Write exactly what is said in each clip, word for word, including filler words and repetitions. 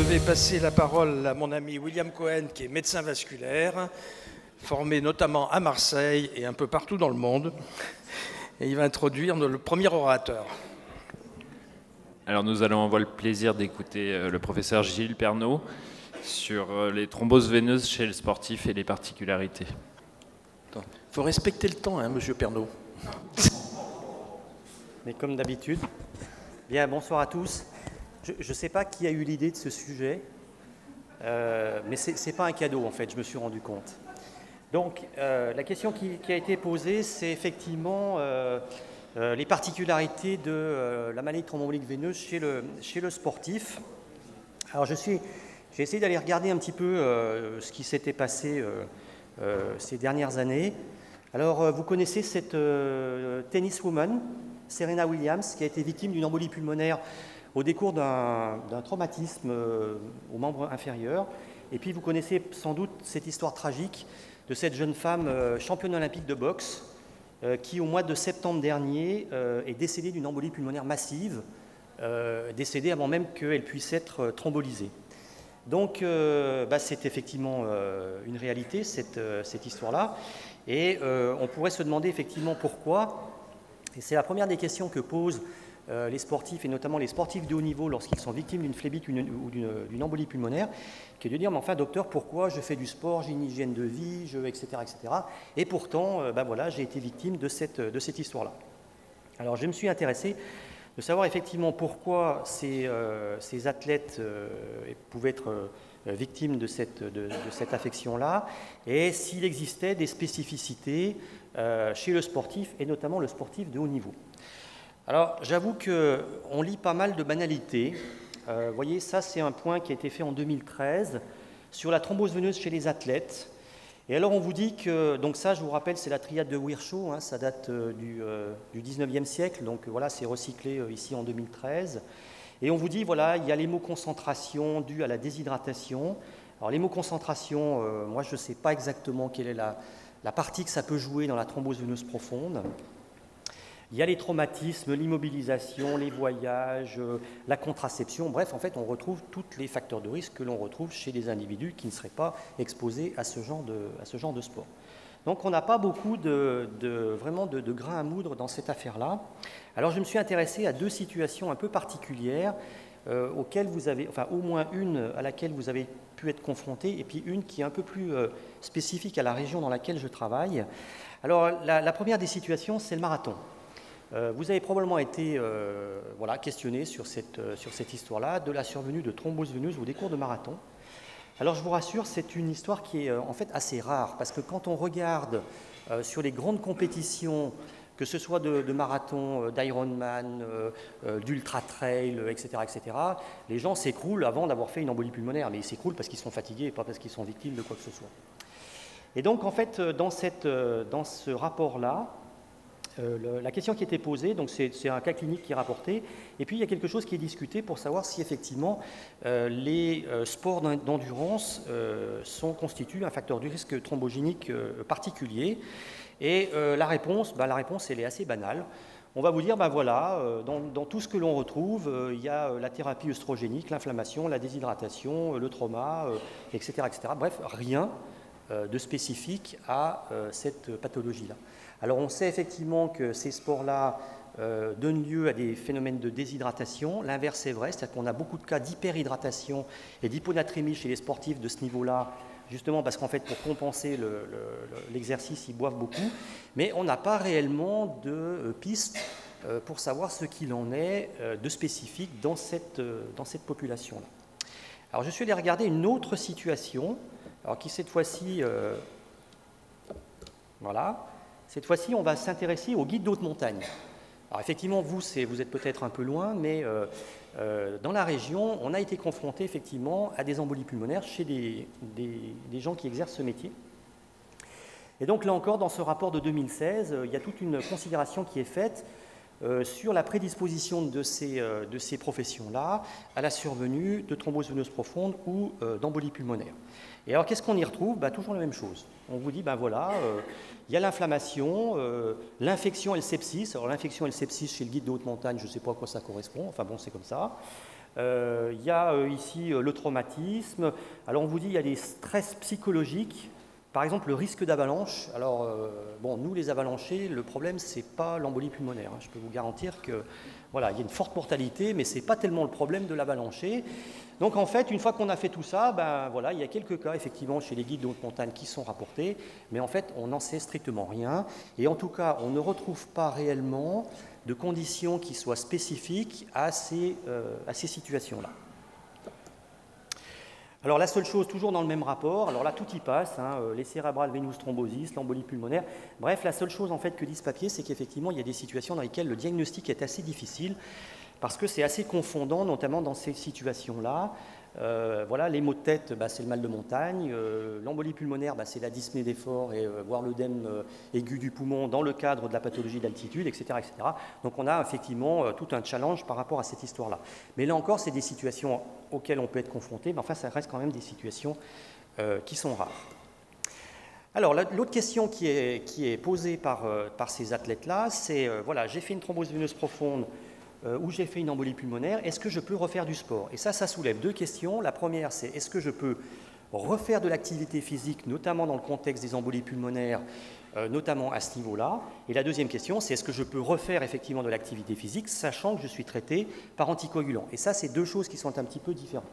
vais passer la parole à mon ami William Cohen, qui est médecin vasculaire, formé notamment à Marseille et un peu partout dans le monde. Et il va introduire le premier orateur. Alors nous allons avoir le plaisir d'écouter le professeur Gilles Pernaut sur les thromboses veineuses chez le sportif et les particularités. Il faut respecter le temps, hein, monsieur Pernaut. Mais comme d'habitude, bien, bonsoir à tous. Je ne sais pas qui a eu l'idée de ce sujet, euh, mais ce n'est pas un cadeau en fait, je me suis rendu compte. Donc euh, la question qui, qui a été posée, c'est effectivement euh, euh, les particularités de euh, la maladie thromboembolique veineuse chez le, chez le sportif. Alors je suis, j'ai essayé d'aller regarder un petit peu euh, ce qui s'était passé euh, euh, ces dernières années. Alors euh, vous connaissez cette euh, tenniswoman, Serena Williams, qui a été victime d'une embolie pulmonaire au décours d'un traumatisme euh, au membre inférieur. Et puis vous connaissez sans doute cette histoire tragique de cette jeune femme euh, championne olympique de boxe euh, qui, au mois de septembre dernier, euh, est décédée d'une embolie pulmonaire massive, euh, décédée avant même qu'elle puisse être euh, thrombolysée. Donc euh, bah, c'est effectivement euh, une réalité, cette, euh, cette histoire-là. Et euh, on pourrait se demander effectivement pourquoi. Et c'est la première des questions que posent euh, les sportifs, et notamment les sportifs de haut niveau, lorsqu'ils sont victimes d'une phlébite ou d'une embolie pulmonaire, qui est de dire, mais enfin docteur, pourquoi je fais du sport, j'ai une hygiène de vie, je, et cetera, et cetera. Et pourtant, euh, ben voilà, j'ai été victime de cette, de cette histoire-là. Alors je me suis intéressé de savoir effectivement pourquoi ces, euh, ces athlètes euh, pouvaient être euh, victimes de cette, de, de cette affection-là, et s'il existait des spécificités euh, chez le sportif, et notamment le sportif de haut niveau. Alors j'avoue qu'on lit pas mal de banalités. Euh, vous voyez, ça c'est un point qui a été fait en deux mille treize sur la thrombose veineuse chez les athlètes. Et alors on vous dit que, donc ça je vous rappelle, c'est la triade de Virchow, hein, ça date euh, du, euh, du dix-neuvième siècle, donc voilà, c'est recyclé euh, ici en deux mille treize. Et on vous dit, voilà, il y a l'hémoconcentration due à la déshydratation. Alors l'hémoconcentration, euh, moi je ne sais pas exactement quelle est la, la partie que ça peut jouer dans la thrombose veineuse profonde. Il y a les traumatismes, l'immobilisation, les voyages, euh, la contraception. Bref, en fait, on retrouve tous les facteurs de risque que l'on retrouve chez des individus qui ne seraient pas exposés à ce genre de, à ce genre de sport. Donc, on n'a pas beaucoup de, de, vraiment de, de grains à moudre dans cette affaire-là. Alors, je me suis intéressé à deux situations un peu particulières euh, auxquelles vous avez, enfin, au moins une à laquelle vous avez pu être confronté, et puis une qui est un peu plus euh, spécifique à la région dans laquelle je travaille. Alors, la, la première des situations, c'est le marathon. Euh, vous avez probablement été euh, voilà, questionné sur cette, euh, sur cette histoire-là, de la survenue de thrombose veineuse au décours de marathon. Alors je vous rassure, c'est une histoire qui est euh, en fait assez rare, parce que quand on regarde euh, sur les grandes compétitions, que ce soit de, de marathon, euh, d'Ironman, euh, euh, d'ultra-trail, et cetera, et cetera, les gens s'écroulent avant d'avoir fait une embolie pulmonaire, mais ils s'écroulent parce qu'ils sont fatigués et pas parce qu'ils sont victimes de quoi que ce soit. Et donc en fait, dans, cette, euh, dans ce rapport-là, Euh, le, la question qui était posée, donc c'est un cas clinique qui est rapporté, et puis il y a quelque chose qui est discuté pour savoir si effectivement euh, les euh, sports d'endurance euh, sont constituent un facteur du risque thrombogénique euh, particulier. Et euh, la réponse, bah, la réponse elle est assez banale. On va vous dire, ben voilà, euh, dans, dans tout ce que l'on retrouve, euh, il y a euh, la thérapie œstrogénique, l'inflammation, la déshydratation, euh, le trauma, euh, et cetera, et cetera. Bref, rien euh, de spécifique à euh, cette pathologie-là. Alors on sait effectivement que ces sports-là euh, donnent lieu à des phénomènes de déshydratation. L'inverse est vrai, c'est-à-dire qu'on a beaucoup de cas d'hyperhydratation et d'hyponatrémie chez les sportifs de ce niveau-là, justement parce qu'en fait pour compenser l'exercice, le, le, ils boivent beaucoup, mais on n'a pas réellement de euh, piste euh, pour savoir ce qu'il en est euh, de spécifique dans cette, euh, dans cette population-là. Alors je suis allé regarder une autre situation, alors qui cette fois-ci, euh, voilà. Cette fois-ci, on va s'intéresser aux guides d'haute montagne. Alors effectivement, vous, vous êtes peut-être un peu loin, mais euh, euh, dans la région, on a été confronté effectivement à des embolies pulmonaires chez des, des, des gens qui exercent ce métier. Et donc là encore, dans ce rapport de deux mille seize, euh, il y a toute une considération qui est faite euh, sur la prédisposition de ces, euh, de ces professions-là à la survenue de thrombose veineuse profonde ou euh, d'embolie pulmonaire. Et alors, qu'est-ce qu'on y retrouve? Bah, toujours la même chose. On vous dit, ben voilà, euh, il y a l'inflammation, euh, l'infection et le sepsis. Alors, l'infection et le sepsis chez le guide de haute montagne, je ne sais pas à quoi ça correspond. Enfin bon, c'est comme ça. Euh, il y a euh, ici euh, le traumatisme. Alors on vous dit il y a des stress psychologiques. Par exemple, le risque d'avalanche. Alors, euh, bon, nous les avalanchés, le problème, c'est pas l'embolie pulmonaire. Hein. Je peux vous garantir que, voilà, il y a une forte mortalité, mais c'est pas tellement le problème de l'avalanché. Donc, en fait, une fois qu'on a fait tout ça, ben voilà, il y a quelques cas effectivement chez les guides de haute montagne qui sont rapportés, mais en fait, on n'en sait strictement rien. Et en tout cas, on ne retrouve pas réellement de conditions qui soient spécifiques à ces, euh, à ces situations-là. Alors la seule chose, toujours dans le même rapport, alors là tout y passe, hein, les cérébrales venous thrombosis, l'embolie pulmonaire, bref, la seule chose en fait que dit ce papier, c'est qu'effectivement il y a des situations dans lesquelles le diagnostic est assez difficile, parce que c'est assez confondant, notamment dans ces situations-là. Euh, voilà, les maux de tête, bah, c'est le mal de montagne, euh, l'embolie pulmonaire, bah, c'est la dyspnée d'effort et euh, voire l'œdème euh, aigu du poumon dans le cadre de la pathologie d'altitude, et cetera, et cetera. Donc on a effectivement euh, tout un challenge par rapport à cette histoire-là. Mais là encore, c'est des situations auxquelles on peut être confronté, mais enfin, ça reste quand même des situations euh, qui sont rares. Alors, l'autre question qui est, qui est posée par, euh, par ces athlètes-là, c'est, euh, voilà, j'ai fait une thrombose veineuse profonde, Euh, où j'ai fait une embolie pulmonaire, est-ce que je peux refaire du sport? Et ça, ça soulève deux questions. La première, c'est est-ce que je peux refaire de l'activité physique, notamment dans le contexte des embolies pulmonaires, euh, notamment à ce niveau-là? Et la deuxième question, c'est est-ce que je peux refaire effectivement de l'activité physique, sachant que je suis traité par anticoagulant? Et ça, c'est deux choses qui sont un petit peu différentes.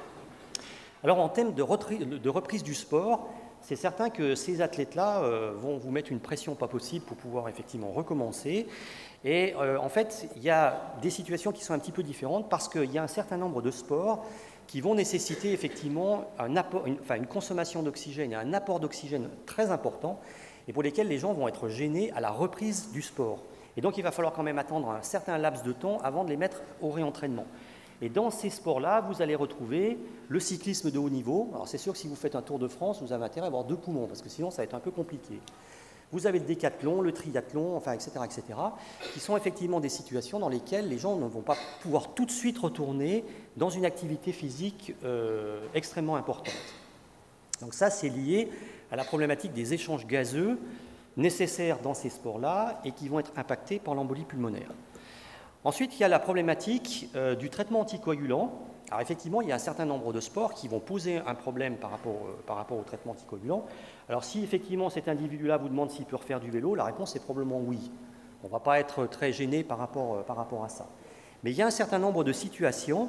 Alors, en termes de, de reprise du sport, c'est certain que ces athlètes-là euh, vont vous mettre une pression pas possible pour pouvoir effectivement recommencer. Et euh, en fait, il y a des situations qui sont un petit peu différentes parce qu'il y a un certain nombre de sports qui vont nécessiter effectivement un apport, une, enfin, une consommation d'oxygène et un apport d'oxygène très important et pour lesquels les gens vont être gênés à la reprise du sport. Et donc, il va falloir quand même attendre un certain laps de temps avant de les mettre au réentraînement. Et dans ces sports-là, vous allez retrouver le cyclisme de haut niveau. Alors, c'est sûr que si vous faites un Tour de France, vous avez intérêt à avoir deux poumons parce que sinon, ça va être un peu compliqué. Vous avez le décathlon, le triathlon, enfin, et cetera, et cetera, qui sont effectivement des situations dans lesquelles les gens ne vont pas pouvoir tout de suite retourner dans une activité physique euh, extrêmement importante. Donc ça, c'est lié à la problématique des échanges gazeux nécessaires dans ces sports-là et qui vont être impactés par l'embolie pulmonaire. Ensuite, il y a la problématique euh, du traitement anticoagulant. Alors effectivement, il y a un certain nombre de sports qui vont poser un problème par rapport, euh, par rapport au traitement anticoagulant. Alors si effectivement cet individu-là vous demande s'il peut refaire du vélo, la réponse est probablement oui. On ne va pas être très gêné par rapport, euh, par rapport à ça. Mais il y a un certain nombre de situations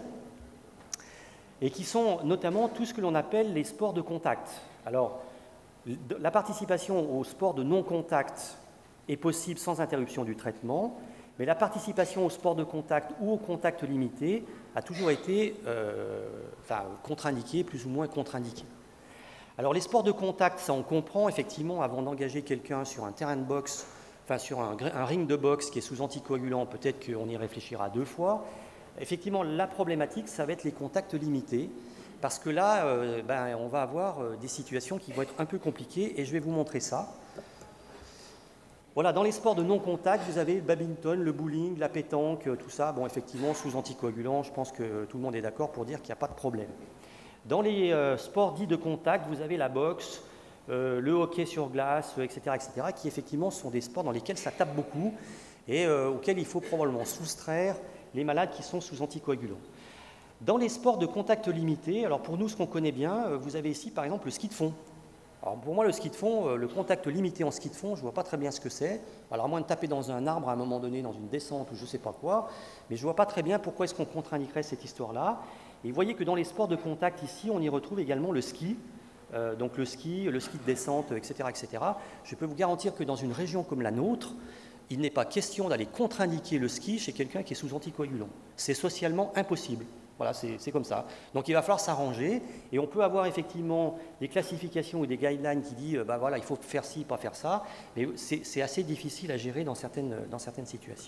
et qui sont notamment tout ce que l'on appelle les sports de contact. Alors, la participation aux sports de non-contact est possible sans interruption du traitement, mais la participation au sport de contact ou au contact limité a toujours été euh, enfin, contre-indiquée, plus ou moins contre-indiquée. Alors les sports de contact, ça on comprend effectivement avant d'engager quelqu'un sur un terrain de boxe, enfin sur un, un ring de boxe qui est sous anticoagulant, peut-être qu'on y réfléchira deux fois. Effectivement, la problématique, ça va être les contacts limités, parce que là, euh, ben, on va avoir euh, des situations qui vont être un peu compliquées, et je vais vous montrer ça. Voilà, dans les sports de non-contact, vous avez le badminton, le bowling, la pétanque, tout ça. Bon, effectivement, sous anticoagulant, je pense que tout le monde est d'accord pour dire qu'il n'y a pas de problème. Dans les euh, sports dits de contact, vous avez la boxe, euh, le hockey sur glace, et cetera, et cetera, qui effectivement sont des sports dans lesquels ça tape beaucoup et euh, auxquels il faut probablement soustraire les malades qui sont sous anticoagulant. Dans les sports de contact limité, alors pour nous, ce qu'on connaît bien, euh, vous avez ici par exemple le ski de fond. Alors pour moi, le ski de fond, euh, le contact limité en ski de fond, je ne vois pas très bien ce que c'est. Alors à moins de taper dans un arbre à un moment donné, dans une descente ou je ne sais pas quoi, mais je ne vois pas très bien pourquoi est-ce qu'on contre-indiquerait cette histoire-là. Et vous voyez que dans les sports de contact ici, on y retrouve également le ski, euh, donc le ski, le ski de descente, et cetera, et cetera. Je peux vous garantir que dans une région comme la nôtre, il n'est pas question d'aller contre-indiquer le ski chez quelqu'un qui est sous anticoagulant. C'est socialement impossible. Voilà, c'est comme ça. Donc il va falloir s'arranger et on peut avoir effectivement des classifications ou des guidelines qui disent euh, bah voilà, il faut faire ci, pas faire ça, mais c'est assez difficile à gérer dans certaines, dans certaines situations.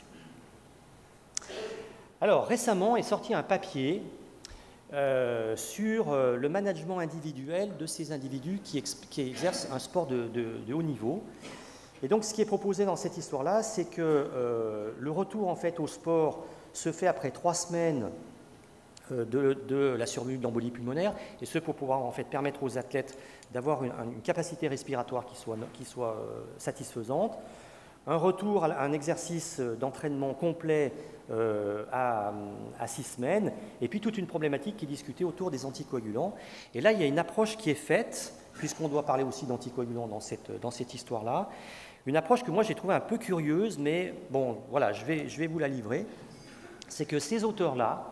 Alors récemment est sorti un papier euh, sur euh, le management individuel de ces individus qui, qui exercent un sport de, de, de haut niveau. Et donc ce qui est proposé dans cette histoire-là, c'est que euh, le retour en fait au sport se fait après trois semaines De, de la survenue d'embolie pulmonaire, et ce pour pouvoir en fait permettre aux athlètes d'avoir une, une capacité respiratoire qui soit, qui soit euh, satisfaisante. un retour à un exercice d'entraînement complet euh, à, à six semaines, et puis toute une problématique qui est discutée autour des anticoagulants. Et là, il y a une approche qui est faite, puisqu'on doit parler aussi d'anticoagulants dans cette, dans cette histoire-là, une approche que moi j'ai trouvée un peu curieuse, mais bon, voilà, je vais, je vais vous la livrer. C'est que ces auteurs-là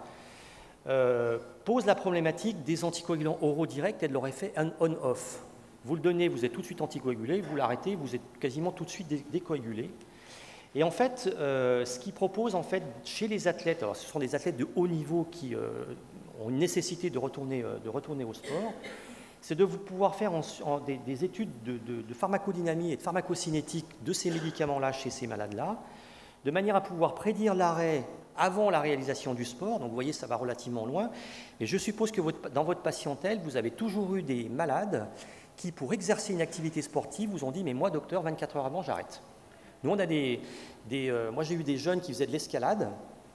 euh, posent la problématique des anticoagulants oraux directs et de leur effet on-off. Vous le donnez, vous êtes tout de suite anticoagulé, vous l'arrêtez, vous êtes quasiment tout de suite dé décoagulé. Et en fait, euh, ce qu'ils proposent en fait, chez les athlètes, alors ce sont des athlètes de haut niveau qui euh, ont une nécessité de retourner, euh, de retourner au sport, c'est de vous pouvoir faire en, en des, des études de, de, de pharmacodynamie et de pharmacocinétique de ces médicaments-là chez ces malades-là, de manière à pouvoir prédire l'arrêt avant la réalisation du sport. Donc vous voyez, ça va relativement loin. Et je suppose que votre, dans votre patientèle, vous avez toujours eu des malades qui, pour exercer une activité sportive, vous ont dit « mais moi, docteur, vingt-quatre heures avant, j'arrête ». Nous, on a des, des, euh, moi, j'ai eu des jeunes qui faisaient de l'escalade,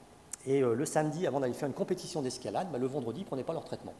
et euh, le samedi, avant d'aller faire une compétition d'escalade, bah, le vendredi, ils ne prenaient pas leur traitement.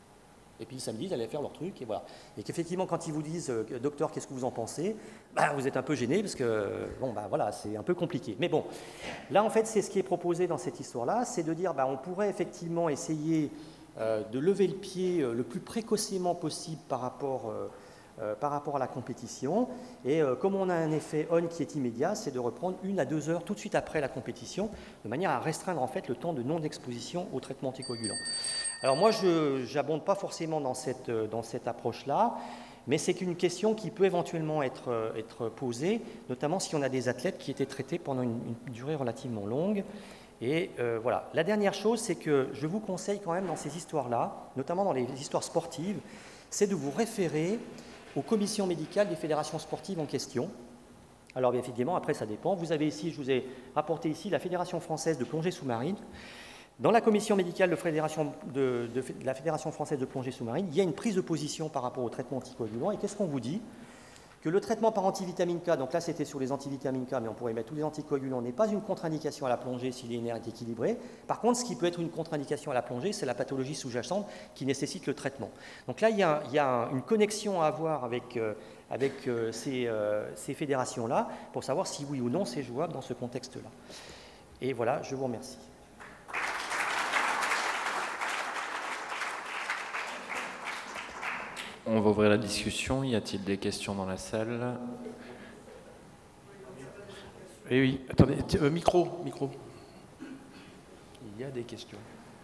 Et puis le samedi, ils allaient faire leur truc, et voilà. Et qu'effectivement, quand ils vous disent euh, « docteur, qu'est-ce que vous en pensez ?» bah, vous êtes un peu gêné, parce que, bon, bah, voilà, c'est un peu compliqué. Mais bon, là, en fait, c'est ce qui est proposé dans cette histoire-là, c'est de dire, bah, on pourrait effectivement essayer euh, de lever le pied euh, le plus précocement possible par rapport... Euh, Euh, par rapport à la compétition. Et euh, comme on a un effet on qui est immédiat, c'est de reprendre une à deux heures tout de suite après la compétition, de manière à restreindre en fait le temps de non-exposition au traitement anticoagulant. Alors moi, je n'abonde pas forcément dans cette, dans cette approche-là, mais c'est une question qui peut éventuellement être, être posée, notamment si on a des athlètes qui étaient traités pendant une, une durée relativement longue. Et euh, voilà. La dernière chose, c'est que je vous conseille quand même dans ces histoires-là, notamment dans les histoires sportives, c'est de vous référer aux commissions médicales des fédérations sportives en question. Alors bien évidemment, après ça dépend. Vous avez ici, je vous ai rapporté ici la Fédération française de plongée sous-marine. Dans la commission médicale de, fédération, de, de, de la Fédération française de plongée sous-marine, il y a une prise de position par rapport au traitement anticoagulant. Et qu'est-ce qu'on vous dit? Que le traitement par antivitamine K, donc là c'était sur les antivitamines K, mais on pourrait mettre tous les anticoagulants, n'est pas une contre-indication à la plongée si les nerfs est équilibré. Par contre, ce qui peut être une contre-indication à la plongée, c'est la pathologie sous-jacente qui nécessite le traitement. Donc là, il y a, il y a une connexion à avoir avec, euh, avec euh, ces, euh, ces fédérations-là pour savoir si oui ou non c'est jouable dans ce contexte-là. Et voilà, je vous remercie. On va ouvrir la discussion. Y a-t-il des questions dans la salle? Oui, oui. Attendez, euh, micro, micro. Il y a des questions.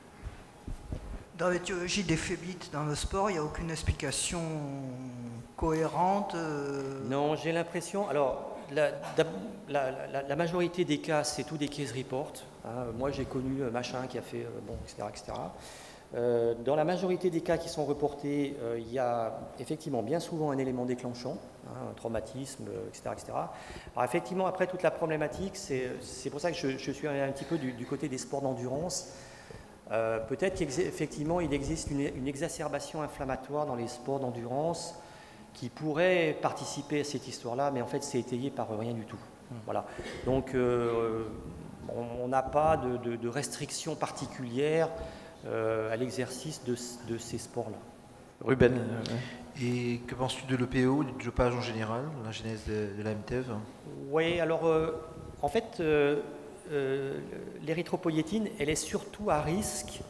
Dans l'étiologie des phéblites dans le sport, il n'y a aucune explication cohérente euh... Non, j'ai l'impression... Alors, la, la, la, la majorité des cas, c'est tout des case reports. Hein. Moi, j'ai connu machin qui a fait... Euh, bon, et cetera, et cetera. Euh, dans la majorité des cas qui sont reportés, euh, il y a effectivement bien souvent un élément déclenchant, hein, un traumatisme, euh, et cetera, et cetera. Alors effectivement, après toute la problématique, c'est pour ça que je, je suis allé un petit peu du, du côté des sports d'endurance. Euh, Peut-être qu'effectivement, il existe une, une exacerbation inflammatoire dans les sports d'endurance qui pourrait participer à cette histoire-là, mais en fait, c'est étayé par rien du tout. Voilà. Donc, euh, on n'a pas de, de, de restrictions particulières Euh, à l'exercice de, de ces sports-là. Ruben. Et que penses-tu de l'E P O, du dopage en général, la genèse de, de la M T E V? Oui, alors euh, en fait, euh, euh, l'érythropoïétine, elle est surtout à risque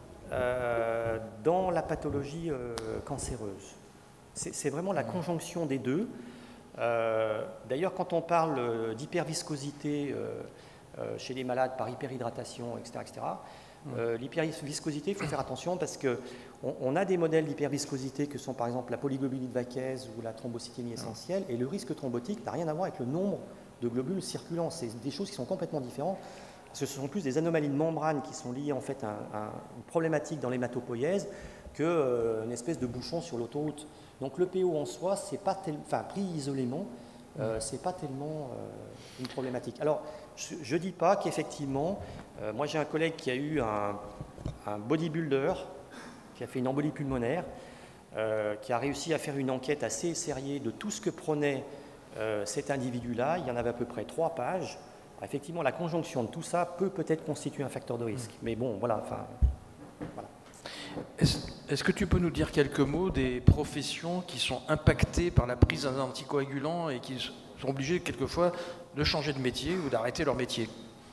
euh, dans la pathologie euh, cancéreuse. C'est vraiment la conjonction des deux. Euh, D'ailleurs, quand on parle d'hyperviscosité euh, euh, chez les malades par hyperhydratation, et cetera, et cetera, Euh, l'hyperviscosité, il faut faire attention parce qu'on on a des modèles d'hyperviscosité que sont par exemple la polyglobuline vaquaise ou la thrombocytémie essentielle, et le risque thrombotique n'a rien à voir avec le nombre de globules circulants. C'est des choses qui sont complètement différentes, parce que ce sont plus des anomalies de membrane qui sont liées en fait à, à une problématique dans l'hématopoïèse qu'une euh, espèce de bouchon sur l'autoroute. Donc le P O en soi, c'est pas tel, enfin, pris isolément, euh, c'est pas tellement euh, une problématique. Alors, je ne dis pas qu'effectivement, euh, moi j'ai un collègue qui a eu un, un bodybuilder, qui a fait une embolie pulmonaire, euh, qui a réussi à faire une enquête assez sérieuse de tout ce que prenait euh, cet individu-là. Il y en avait à peu près trois pages. Alors, effectivement, la conjonction de tout ça peut peut-être constituer un facteur de risque. Mais bon, voilà. Enfin, voilà. Est-ce est-ce que tu peux nous dire quelques mots des professions qui sont impactées par la prise d'un anticoagulant et qui sont obligées quelquefois de changer de métier ou d'arrêter leur métier.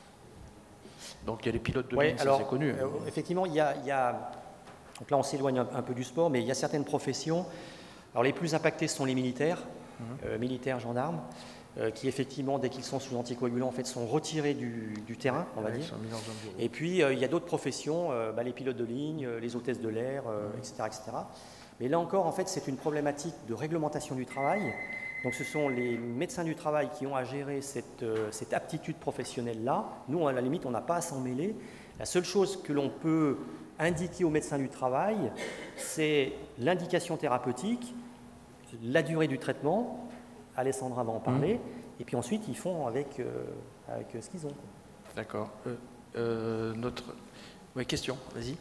Donc il y a les pilotes de Ouais, ligne, ça alors, c'est connu. euh, effectivement, il y a, il y a- donc là on s'éloigne un, un peu du sport, mais il y a certaines professions. Alors les plus impactées ce sont les militaires, mmh. euh, militaires, gendarmes, euh, qui effectivement, dès qu'ils sont sous anticoagulants, en fait, sont retirés du, du terrain, on va Ouais, dire. Et Et puis euh, il y a d'autres professions, euh, bah, les pilotes de ligne, euh, les hôtesses de l'air, euh, mmh. et cetera, et cetera. Mais là encore, en fait, c'est une problématique de réglementation du travail. Donc ce sont les médecins du travail qui ont à gérer cette, euh, cette aptitude professionnelle-là. Nous, à la limite, on n'a pas à s'en mêler. La seule chose que l'on peut indiquer aux médecins du travail, c'est l'indication thérapeutique, la durée du traitement. Alessandra va en parler. Mmh. Et puis ensuite, ils font avec, euh, avec ce qu'ils ont. D'accord. Euh, euh, notre... Oui, question, vas-y.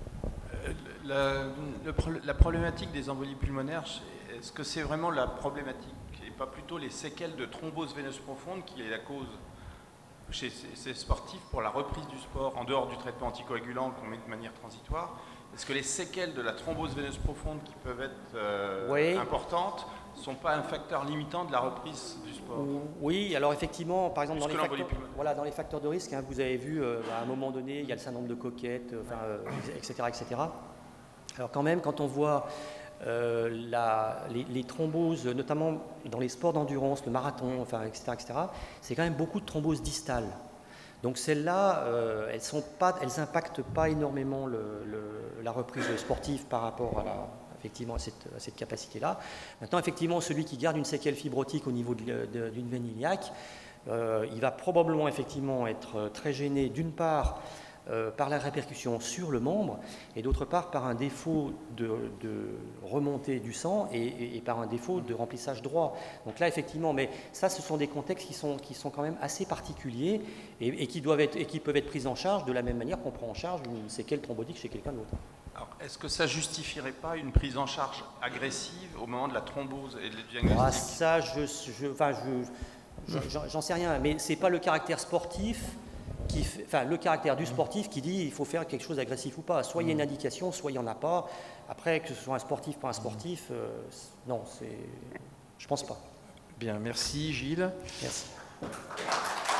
La, le, la problématique des embolies pulmonaires, est-ce que c'est vraiment la problématique et pas plutôt les séquelles de thrombose veineuse profonde qui est la cause chez ces, ces sportifs pour la reprise du sport en dehors du traitement anticoagulant qu'on met de manière transitoire? Est-ce que les séquelles de la thrombose veineuse profonde qui peuvent être euh, oui. importantes ne sont pas un facteur limitant de la reprise du sport? Oui, alors effectivement, par exemple, dans les, facteurs, voilà, dans les facteurs de risque, hein, vous avez vu, euh, à un moment donné, il y a le syndrome de Coquette, euh, enfin, euh, et cetera, et cetera. Alors quand même, quand on voit euh, la, les, les thromboses, notamment dans les sports d'endurance, le marathon, enfin, et cetera, et cetera, c'est quand même beaucoup de thromboses distales. Donc celles-là, euh, elles sont pas, elles n'impactent pas énormément le, le, la reprise sportive par rapport à, la, effectivement, à cette, à cette capacité-là. Maintenant, effectivement, celui qui garde une séquelle fibrotique au niveau d'une veine iliaque, euh, il va probablement effectivement être très gêné, d'une part, Euh, par la répercussion sur le membre et d'autre part par un défaut de, de remontée du sang et, et, et par un défaut de remplissage droit. Donc là effectivement, mais ça ce sont des contextes qui sont, qui sont quand même assez particuliers et, et, qui doivent être, et qui peuvent être pris en charge de la même manière qu'on prend en charge une séquelle thrombotique chez quelqu'un d'autre. Alors, est-ce que ça justifierait pas une prise en charge agressive au moment de la thrombose et du diagnostic? Ah, ça, je, je, enfin, je, je, j'en sais rien, mais c'est pas le caractère sportif. Qui fait, enfin, le caractère du sportif qui dit il faut faire quelque chose d'agressif ou pas. Soit il y a une indication, soit il n'y en a pas. Après, que ce soit un sportif, pas un sportif, euh, non, c'est, je pense pas. Bien, merci Gilles. Merci.